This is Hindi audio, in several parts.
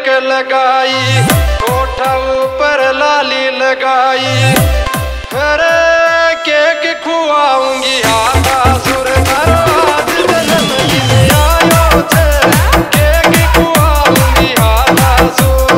तिलक लगाई, होठा ऊपर लाली लगाई, अरे केक खुआऊंगी आधा सुर आज जन्मदिन आयो छे, केक खुआऊंगी आधा सुर।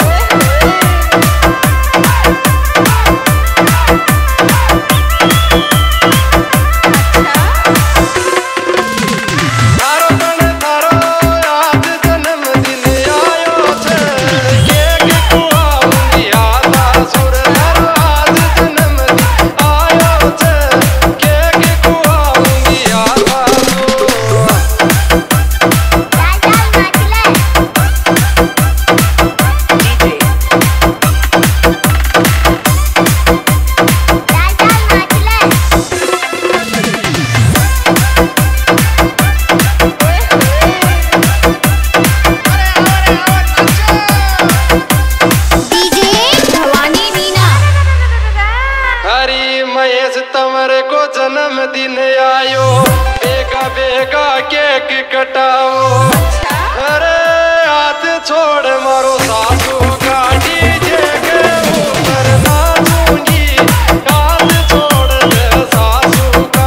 तमरे को जन्मदिन आयो, बेगा बेगा केक कटाओ, अरे हाथ छोड़ मारो सासू गाड़ी के ऊपर नाचूंगी, हाथ छोड़ दे सासू का।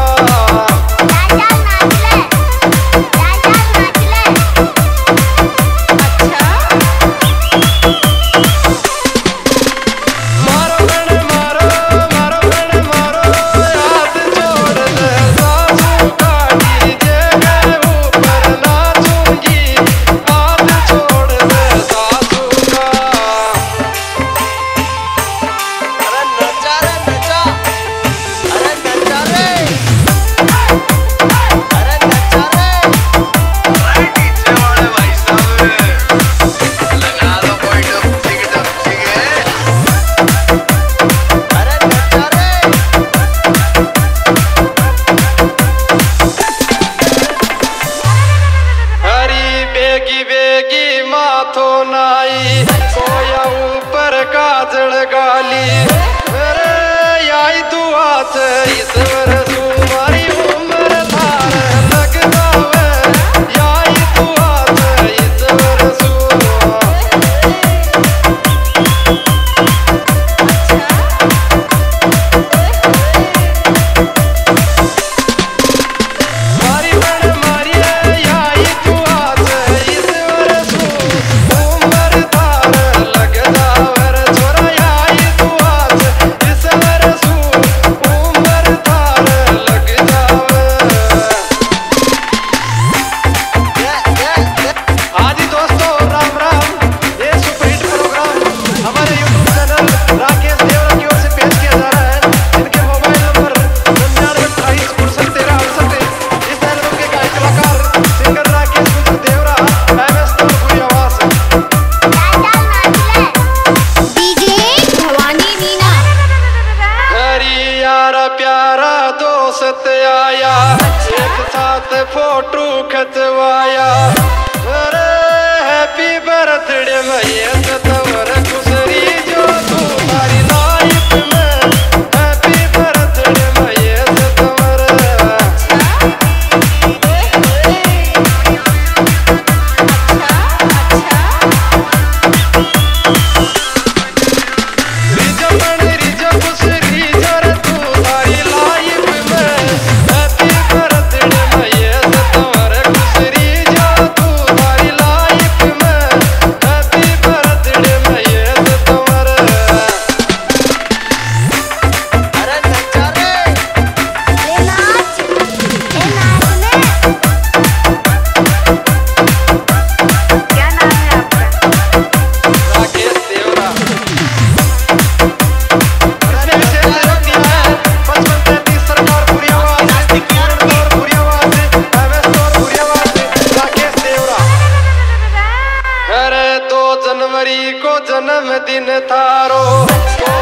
कोया ऊपर काजल गाली, अरे आई दुआ से ईश्वर तुम्हारी उम्र थार लग जावे, आई दुआ से ईश्वर आया, एक साथ फोटो खिंचवाया, अरे हैप्पी बर्थडे महेश तंवर खुशरी जो तुम्हारी लाइफ में, हैप्पी बर्थडे महेश तंवर। जनवरी को जन्मदिन थारो।